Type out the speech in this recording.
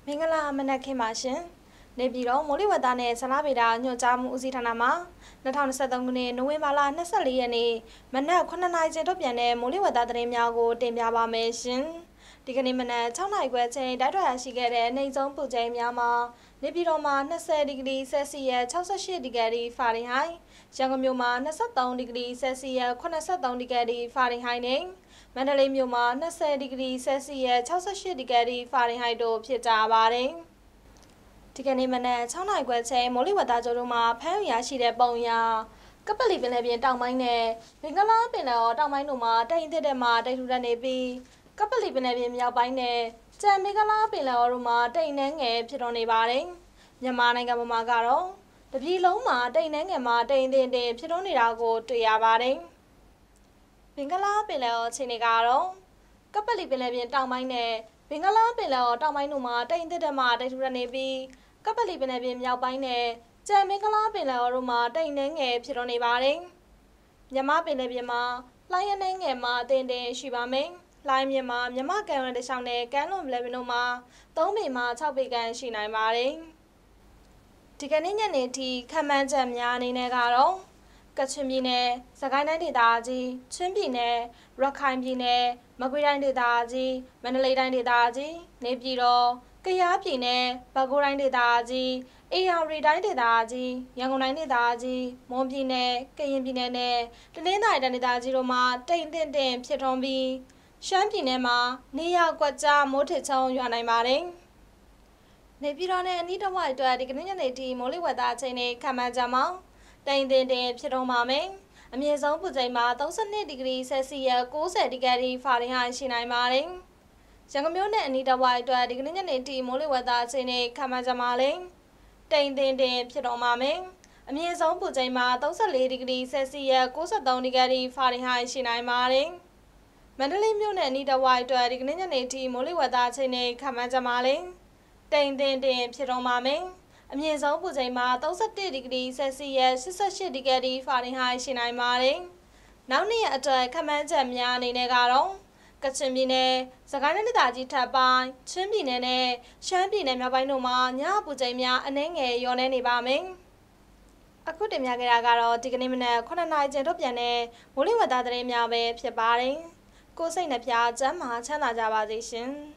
မင်္ဂလာမနက်ခင်းပါရှင်။နေပြည်တော်မိုးလေဝသနဲ့ဇလဗေဒညွှန်ကြားမှုဦးစီးဌာနမှ2023ခုနှစ်နိုဝင်ဘာလ24ရက်နေ့မနက်9:00နာရီချိန်ထုတ်ပြန်တဲ့မိုးလေဝသသတင်းများကိုတင်ပြပါမယ်ရှင်။ဒီကနေ့မနက်6:00နာရီခွဲချိန်တိုက်ထွာရရှိခဲ့တဲ့နှိမ်ဆုံးပူချိန်များမှာနေပြည်တော်မှာ20ဒီဂရီဆဲလ်စီယပ်68ဒီဂရီဖာရင်ဟိုက်ရန်ကုန်မြို့မှာ23ဒီဂရီဆဲလ်စီယပ်83ဒီဂရီဖာရင်ဟိုက်နဲ့မန္တလေးမြို့မှာ20ဒီဂရီဆဲလ်စီယပ်68ဒီဂရီဖာရင်ဟိုက်တို့ဖြစ်ကြပါတယ်။ဒီကနေ့မနက်6:00နာရီခွဲချိန်မိုးလေဝသကြိုးတို့မှာဖမ်းယူရရှိတဲ့ပုံအရကပလီပင်လယ်ပြင်တောင်ပိုင်းနဲ့မင်္ဂလာပင်လယ်တောင်ပိုင်းတို့မှာတိမ်ထက်တဲ့မှာတိမ်ထူထပ်နေပြီးကပလီပင်လယ်ပြင်မြောက်ပိုင်းနဲ့ကြံမင်္ဂလာပင်လယ်တို့မှာတိမ်နှဲငယ်ဖြစ်တော်နေပါတယ်။မြန်မာနိုင်ငံမှာကတော့တပြည်လုံးမှာတိမ်နှဲငယ်မှာတိမ်တင်ဖြစ်တော်နေတာကိုတွေ့ရပါတယ်။မင်္ဂလာပင်လယ်အခြေအနေကတော့ကပလီပင်လယ်ပြင်တောင်ပိုင်းနဲ့မင်္ဂလာပင်လယ်တောင်ပိုင်းတို့မှာတိမ်ထက်တဲ့မှာတိမ်ထူထပ်နေပြီးကပလီပင်လယ်ပြင်မြောက်ပိုင်းနဲ့ကြံမင်္ဂလာပင်လယ်တို့မှာတိမ်နှဲငယ်ဖြစ်တော်နေပါတယ်။မြန်မာပင်လယ်ပြင်မှာလှိုင်းရနှဲငယ်မှာတင်ရှိပါမယ်။လှိုင်းမြင့်မှာမြမကန်ရတဲ့ရှောင်းနဲ့ကမ်းလွန်ပင်လယ်ပြင်တို့မှာ3ပေမှ6ပေခန့်ရှိနိုင်ပါတယ်။ဒီကနေ့ညနေထိခန့်မှန်းချက်များအနေနဲ့ကတော့ကချင်ပြည်နယ်၊စကိုင်းတိုင်းဒေသကြီး၊ချင်းပြည်နယ်၊ရခိုင်ပြည်နယ်၊မကွေးတိုင်းဒေသကြီး၊မန္တလေးတိုင်းဒေသကြီး၊နေပြည်တော်၊ကယားပြည်နယ်၊ပဲခူးတိုင်းဒေသကြီး၊ဧရာဝတီတိုင်းဒေသကြီး၊ရန်ကုန်တိုင်းဒေသကြီး၊မွန်ပြည်နယ်၊ကရင်ပြည်နယ်နဲ့တနင်္သာရီတိုင်းဒေသကြီးတို့မှာတိမ်ဖြစ်ထွန်းပြီးရှမ်းပြည်နယ်မှာနေရာကွက်ကြားမိုးထစ်ချုံရွာနိုင်ပါတယ်။နေပြည်တော်နဲ့အနီးတစ်ဝိုက်အတွက်ဒီကနေ့ညနေထိမိုးလေဝသအချိန်နဲ့ခန့်မှန်းချက်မှာတိမ်ဖြစ်ထွန်းပါမယ်။အမြင့်ဆုံးပူချိန်မှာ32ဒီဂရီဆဲလ်စီယပ်90ဒီဂရီဖာရင်ဟိုက်ရှိနိုင်ပါတယ်။ရန်ကုန်မြို့နဲ့အနီးတစ်ဝိုက်အတွက်ဒီကနေ့ညနေထိမိုးလေဝသအချိန်နဲ့ခန့်မှန်းချက်မှာလည်းတိမ်ဖြစ်ထွန်းပါမယ်။အမြင့်ဆုံးပူချိန်မှာ34ဒီဂရီဆဲလ်စီယပ်93ဒီဂရီဖာရင်ဟိုက်ရှိနိုင်ပါတယ်။မန္တလေးမြို့နဲ့အနီးတစ်ဝိုက်အတွက်ဒီကနေ့ညနေထိမိုးလေဝသအချိန်နဲ့ခန့်မှန်းချက်မှာလည်းတိမ်ဖြစ်ထွန်းပါမယ်။အမြင့်ဆုံးပူချိန်မှာ31ဒီဂရီဆဲလ်စီယပ်88ဒီဂရီဖာရင်ဟိုက်ရှိနိုင်ပါတယ်။နောက်နေ့အတွက်ခန့်မှန်းချက်များအနေနဲ့ကတော့ကချင်ပြည်နယ်၊စကိုင်းတိုင်းဒေသကြီးထပ်ပိုင်း၊ချင်းပြည်နယ်နဲ့ရှမ်းပြည်နယ်မြောက်ပိုင်းတို့မှာညပူချိန်များအနည်းငယ်လျော့နေပါမယ်။အခုတင်ပြခဲ့တာကတော့ဒီကနေ့မနက်9:00နာရီချိန်ထုတ်ပြန်တဲ့မိုးလေဝသသတင်းများပဲဖြစ်ပါတယ်။ကိုယ်စိတ်နှပြကျန်းမာချမ်းသာကြပါစေရှင်။